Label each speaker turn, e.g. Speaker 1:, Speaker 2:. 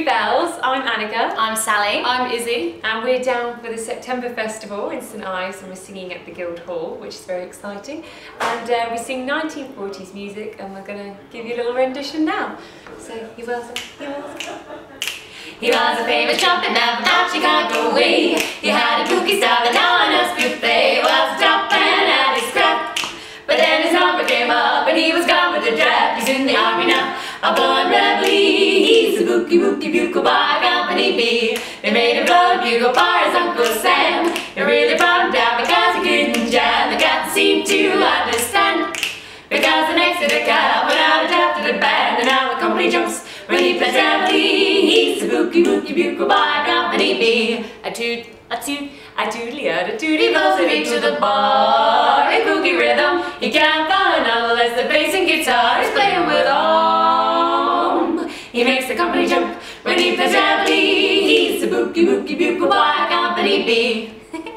Speaker 1: Bells. I'm Annika.
Speaker 2: I'm Sally.
Speaker 3: I'm Izzy.
Speaker 1: And we're down for the September Festival in St Ives, and we're singing at the Guildhall, which is very exciting. And we sing 1940s music, and we're going to give you a little rendition now. So, he was
Speaker 2: a famous jumping man from out Chicago way. He had a kooky style that no one else could play. Was jumping at his craft, but then his number came up and he was gone with the draft. He's in the army now, a born rebel. He's a bookie bugle by Company B. They made him blow a bugle for his Uncle Sam. It really brought him down because he couldn't jam. The captain seemed to understand, because the next to the cat went out and tapped to the band. And now the company jumps when he plays reveille. He's a bookie bugle by Company B. A toot, a toot, a tootly, a toot. He blows it into the bar. A boogie rhythm he can't find unless the bass and guitar is playing with om. He makes the company jump when he plays reveille. He's a bookie bugle by Company B.